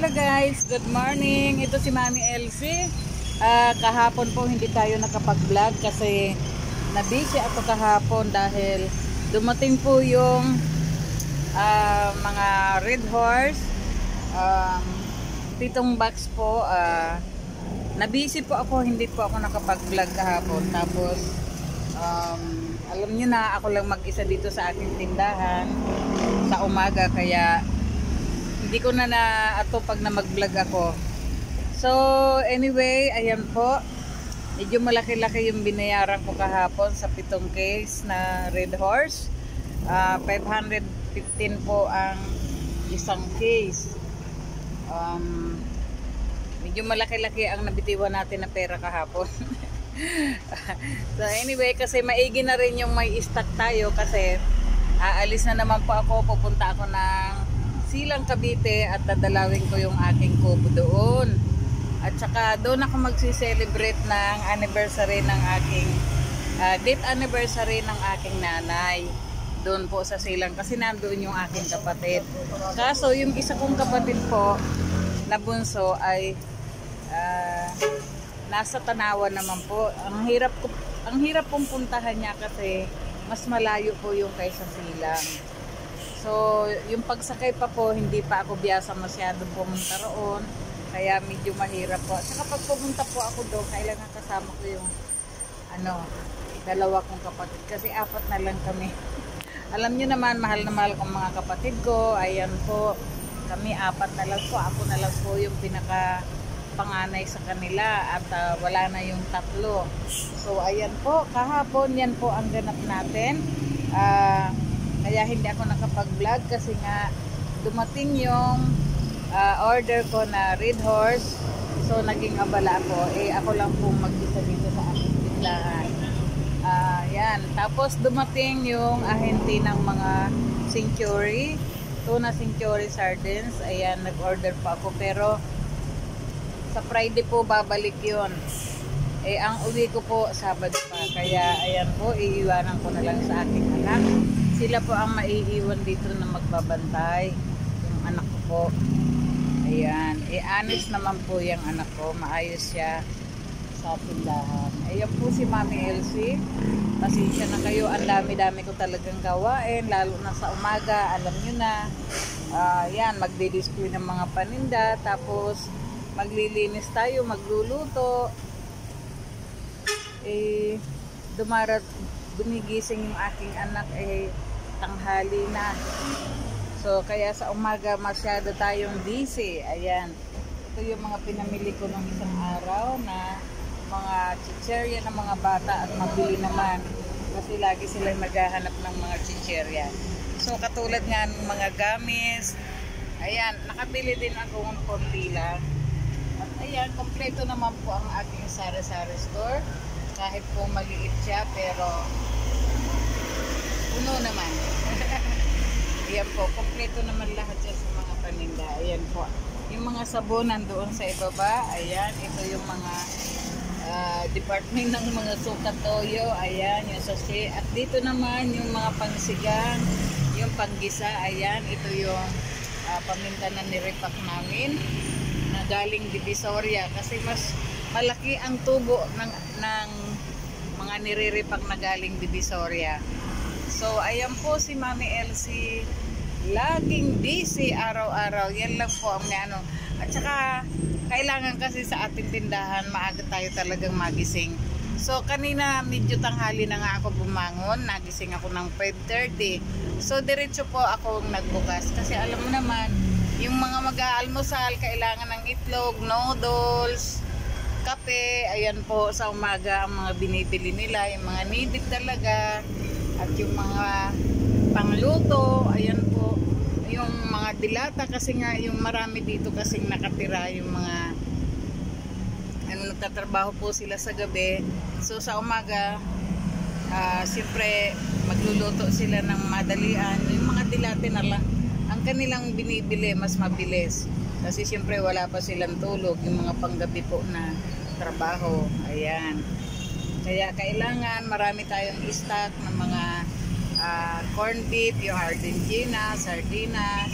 Hello guys, good morning. Ito si Mami Elsie. Kahapon po hindi tayo nakapag-vlog kasi nabisi ako kahapon dahil dumating po yung mga red horse. Pitong box po. Nabisi po ako, hindi po ako nakapag-vlog kahapon. Tapos alam niyo na, ako lang mag-isa dito sa aking tindahan sa umaga, kaya hindi ko na ato pag na mag-vlog ako. So anyway, ayan po, medyo malaki-laki yung binayaran ko kahapon sa 7 case na red horse. 515 po ang isang case. Medyo malaki-laki ang nabitiwan natin na pera kahapon. So anyway, kasi maigi na rin yung may stock tayo kasi aalis na naman po ako, pupunta ako ng Silang Cavite at dadalawin ko yung aking kubo doon. At saka doon ako magsi-celebrate ng anniversary ng aking date anniversary ng aking nanay. Doon po sa Silang, kasi nandoon yung aking kapatid. Kaso yung isa kong kapatid po na bunso ay nasa Tanawan naman po. Ang hirap pong puntahan niya kasi mas malayo po yung kaysa Silang. So, yung pagsakay pa po, hindi pa ako biyasa masyadong pumunta roon. Kaya medyo mahirap po. Saka pag pumunta po ako doon, kailangan kasama ko yung dalawa kong kapatid. Kasi 4 na lang kami. Alam nyo naman, mahal na mahal kong mga kapatid ko. Ayan po, kami 4 na lang po. Ako na lang po yung pinaka panganay sa kanila at wala na yung 3. So, ayan po, kahapon, yan po ang ganap natin. Kaya hindi ako nakapag-vlog kasi nga dumating yung order ko na red horse. So naging abala ako. Ako lang po mag-isa dito sa aking tindahan. Yan. Tapos dumating yung ahente ng mga Century. Tuna Century sardines. Ayan, nag-order pa ako. Pero sa Friday po babalik yun. Ang uwi ko po Sabado pa. Kaya ayan po, iiwanan ko na lang sa aking anak. Sila po ang maiiwan dito na magbabantay. Yung anak ko po. Ayan. Honest naman po yung anak ko. Maayos siya sa tindahan. Ayan po si Mami Elsie. Pasensya na kayo. Ang dami-dami ko talagang gawain. Lalo na sa umaga. Alam nyo na. Yan. Magdi-display ng mga paninda. Tapos maglilinis tayo. Magluluto. Gumigising yung aking anak tanghali na. So kaya sa umaga masyado tayong busy. Ayan. Ito yung mga pinamili ko ng isang araw na mga chicherya ng mga bata at mabili naman. Kasi lagi sila maghahanap ng mga chicherya. So katulad nga ng mga gamis. Ayan, nakabili din ako ng konti lang. At ayan, kompleto naman po ang aking sari-sari store. Kahit po maliit siya, pero puno naman. Ayan po, kompleto naman lahat siya sa mga paninda. Ayan po. Yung mga sabon nandoon sa ibaba. Ayan, ito yung mga department ng mga sukat toyo. Ayan, yung sachet. At dito naman yung mga pangsigang, yung panggisa. Ayan, ito yung paminta na nirepack namin na galing Divisoria. Kasi mas malaki ang tubo ng mga nire-repack na galing Divisoria. So ayan po si Mami Elsie, laging busy araw-araw. Yan lang po ang At saka kailangan kasi sa ating tindahan maaga tayo talagang magising. So kanina medyo tanghali na nga ako bumangon, nagising ako ng 5:30. So diretso po ako nagbukas kasi alam mo naman, yung mga mag-aalmusal kailangan ng itlog, noodles, kape. Ayan po sa umaga ang mga binibili nila, yung mga needed talaga. At yung mga pangluto, ayan po, yung mga dilata kasi nga yung marami dito kasing nakatira, yung mga nagtatrabaho po sila sa gabi. So sa umaga siyempre magluluto sila ng madalian. Yung mga dilate na lang ang kanilang binibili, mas mabilis kasi siyempre wala pa silang tulog, yung mga panggabi po na trabaho. Ayan, kaya kailangan marami tayong stock ng mga corned beef, yung Argentina, sardinas.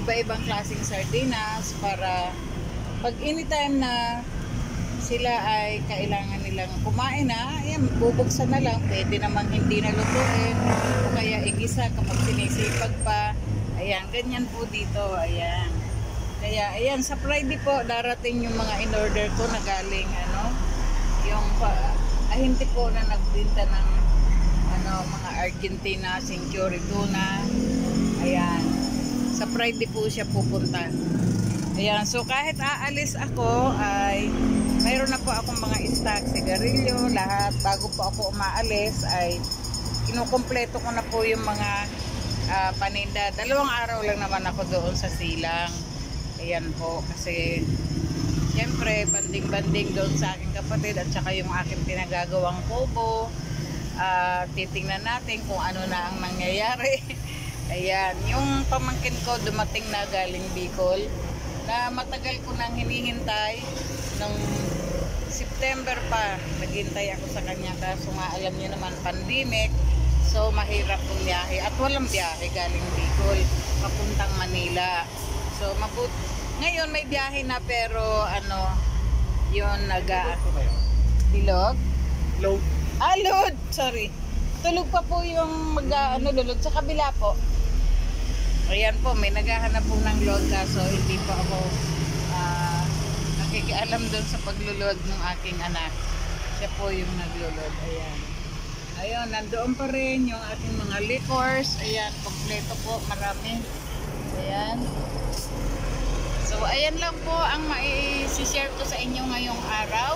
iba-ibang klaseng sardinas para pag anytime na sila ay kailangan nilang kumain na, ayan, bubuksan na lang, pwede namang hindi na lutuin o kaya igisa kapag sinisipag pa. Ayan, ganyan po dito, ayan. Kaya ayan, sa Friday po darating yung mga in-order ko na galing yung ahinti po na nagbenta ng mga Argentina, Century tuna. Ayan. Sa Friday po siya pupunta. Ayan, so kahit aalis ako ay mayroon na po akong mga stock, sigarilyo, lahat. Bago po ako umaalis ay kinukumpleto ko na po yung mga paninda. 2 araw lang naman ako doon sa silang. Ayan po, kasi siyempre banding-banding doon sa aking kapatid at saka yung aking pinagagawang kubo. Titingnan natin kung ano na ang nangyayari. Ayan, yung pamangkin ko dumating na galing Bicol na matagal ko nang hinihintay nung September pa. Naghintay ako sa kanya kaso nga alam niyo naman pandemic, so mahirap kong biyahe at walang biyahe galing Bicol papuntang Manila. So ngayon may biyahe na pero yun Hilog? Load. Load! Sorry. Tulog pa po yung lulod sa kabila po. Ayan po, may naghahanap po ng load kaso hindi po ako nakikialam doon sa paglulod ng aking anak. Siya po yung naglulod. Ayan. Ayun, nandoon pa rin yung ating mga liquors. Ayan, kompleto po, marami. Ayan. So, ayan lang po ang mai-share ko sa inyo ngayong araw.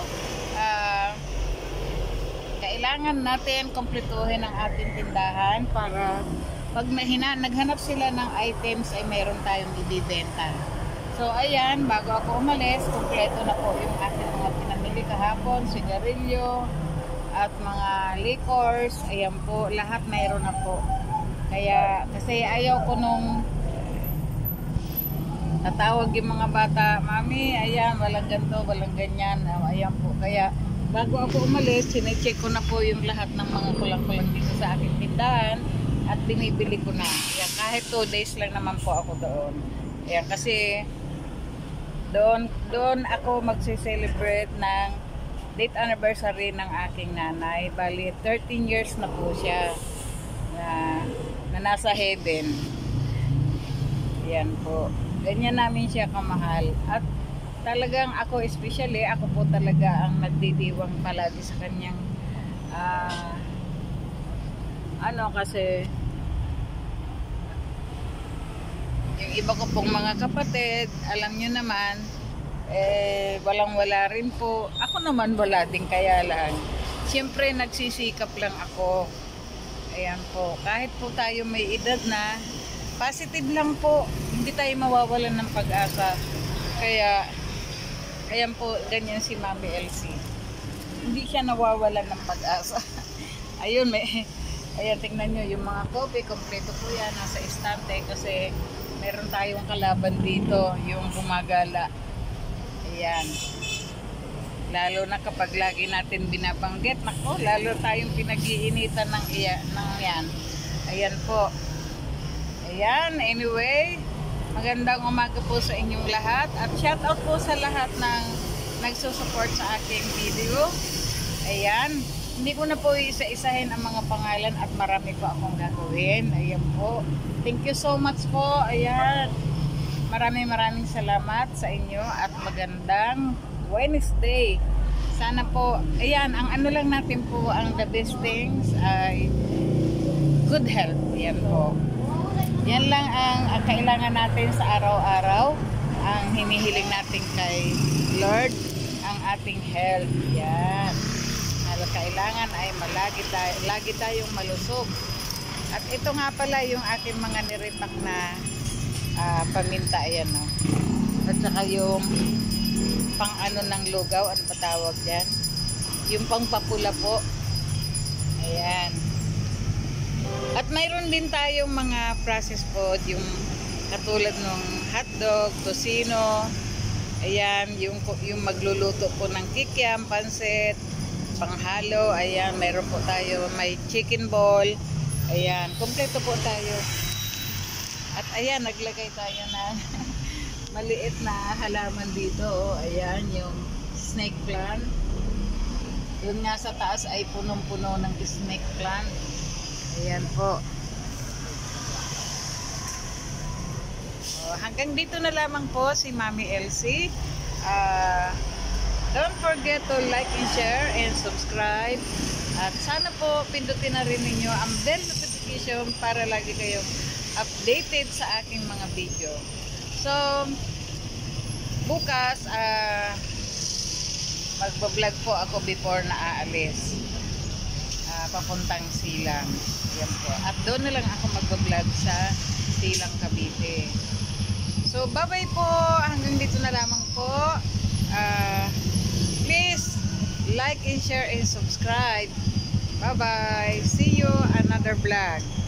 Kailangan natin kumpletuhin ang ating tindahan para pag naghanap sila ng items ay meron tayong ibibenta. So ayan, bago ako umalis, kumpleto na po yung ating mga pinamili kahapon, sigarilyo at mga liquors. Ayan po, lahat mayroon na po. Kaya kasi ayaw ko nung tatawag yung mga bata, Mami, ayan, walang ganito, walang ganyan. Ayan po, kaya bago ako umalis, sinecheck ko na po yung lahat ng mga kulang-kulang dito sa aking tindahan at binibili ko na. Ayan, kahit 2 days lang naman po ako doon. Ayan, kasi doon ako magse-celebrate ng date anniversary ng aking nanay. Bali, 13 years na po siya na nasa heaven. Ayan po. Ganyan namin siya kamahal. At talagang ako especially, ako po talaga ang nagdidiwang palagi sa kanyang kasi yung iba ko pong mga kapatid, alam nyo naman, walang-wala rin po. Ako naman wala din, kaya lang siyempre nagsisikap lang ako. Ayan po, kahit po tayo may edad na, positive lang po, hindi tayo mawawalan ng pag-asa. Kaya ayan po, ganyan si Mami Elsie. Hindi siya nawawalan ng pag-asa. Ayun, ayan, tingnan nyo yung mga coffee, kompleto po yan, nasa estante kasi meron tayong kalaban dito, yung gumagala. Ayan. Lalo na kapag lagi natin binabanggit, nako, lalo tayong pinag-iinitan ng yan. Ayan po. Ayan, anyway, magandang umaga po sa inyong lahat at shout out po sa lahat ng nagsusupport sa aking video. Ayan, hindi ko na po isa-isahin ang mga pangalan at marami po akong gagawin. Ayan po, thank you so much po. Ayan, maraming salamat sa inyo at magandang Wednesday. Sana po, ayan, ang lang natin po, ang the best things ay good health. Ayan po. Yan lang ang kailangan natin sa araw-araw. Ang hinihiling natin kay Lord, ang ating health. Yan. Kailangan ay lagi tayong malusog. At ito nga pala yung aking mga niripak na paminta. Ayan, no? At saka yung pang ng lugaw, ano pa tawag dyan? Yung pang papula po. Ayan. At mayroon din tayong mga processed food, yung katulad ng hotdog, tocino, ayan, yung magluluto po ng kikiam, pansit, panghalo, ayan, mayroon po tayo, may chicken ball, ayan, kompleto po tayo. At ayan, naglagay tayo ng maliit na halaman dito. Oh. Ayan, yung snake plant. Doon nga sa taas ay punong-puno ng snake plant. Ayan po. Oh, hanggang dito na lamang po si Mami Elsie. Don't forget to like and share and subscribe. At sana po pindutin na rin ninyo ang bell notification para lagi kayong updated sa aking mga video. So, bukas, magbablog po ako before na aalis. Papuntang Silang. Ayan po. At doon na lang ako magbablog sa Silang, Cavite. So, bye-bye po. Hanggang dito na lamang po. Please, like and share and subscribe. Bye-bye. See you another vlog.